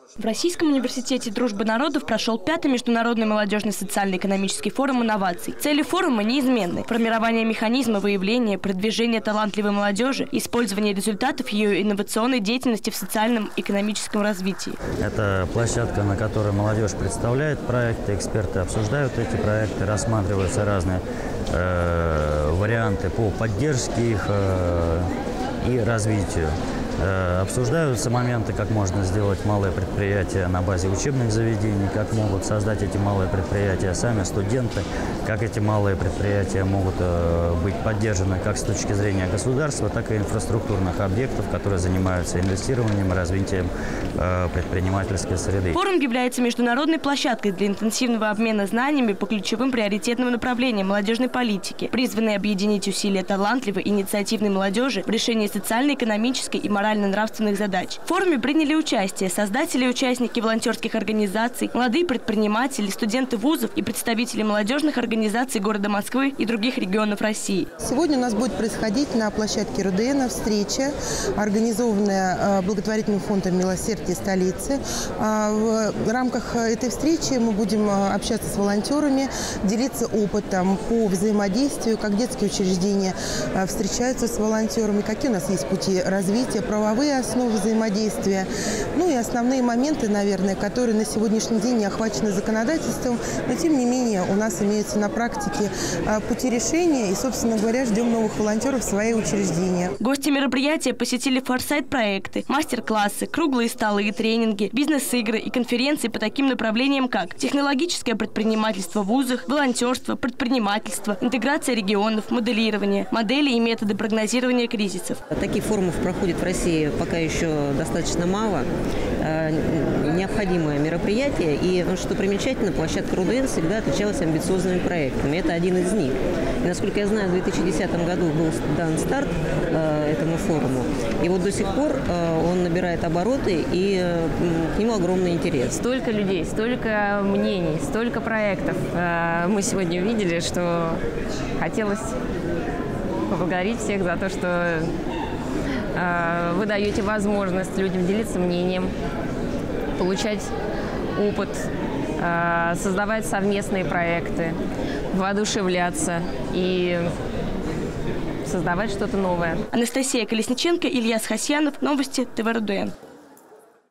В Российском университете дружбы народов прошел 5-й международный молодежный социально-экономический форум инноваций. Цели форума неизменны: формирование механизма выявления, продвижения талантливой молодежи, использование результатов ее инновационной деятельности в социальном и экономическом развитии. Это площадка, на которой молодежь представляет проекты, эксперты обсуждают эти проекты, рассматриваются разные варианты по поддержке их и развитию. Обсуждаются моменты, как можно сделать малое предприятие на базе учебных заведений, как могут создать эти малые предприятия сами студенты, как эти малые предприятия могут быть поддержаны как с точки зрения государства, так и инфраструктурных объектов, которые занимаются инвестированием и развитием предпринимательской среды. Форум является международной площадкой для интенсивного обмена знаниями по ключевым приоритетным направлениям молодежной политики, призванной объединить усилия талантливой инициативной молодежи в решении социально-экономической и морально-нравственных задач. В форуме приняли участие создатели и участники волонтерских организаций, молодые предприниматели, студенты вузов и представители молодежных организаций города Москвы и других регионов России. Сегодня у нас будет происходить на площадке РУДН встреча, организованная благотворительным фондом «Милосердие столицы». В рамках этой встречи мы будем общаться с волонтерами, делиться опытом по взаимодействию, как детские учреждения встречаются с волонтерами, какие у нас есть пути развития, правовые основы взаимодействия, ну и основные моменты, наверное, которые на сегодняшний день не охвачены законодательством, но тем не менее у нас имеются на практике пути решения и, собственно говоря, ждем новых волонтеров в свои учреждения. Гости мероприятия посетили форсайт-проекты, мастер-классы, круглые столы и тренинги, бизнес-игры и конференции по таким направлениям, как технологическое предпринимательство в вузах, волонтерство, предпринимательство, интеграция регионов, моделирование, модели и методы прогнозирования кризисов. Таких форумов проходит в России пока еще достаточно мало. Необходимое мероприятие. И, что примечательно, площадка РУДН всегда отличалась амбициозными проектами. Это один из них. И, насколько я знаю, в 2010 году был дан старт этому форуму. И вот до сих пор он набирает обороты, и к нему огромный интерес. Столько людей, столько мнений, столько проектов. Мы сегодня увидели, что хотелось поблагодарить всех за то, что вы даете возможность людям делиться мнением, получать опыт, создавать совместные проекты, воодушевляться и создавать что-то новое. Анастасия Колесниченко, Илья Схасьянов. Новости ТВ РУДН.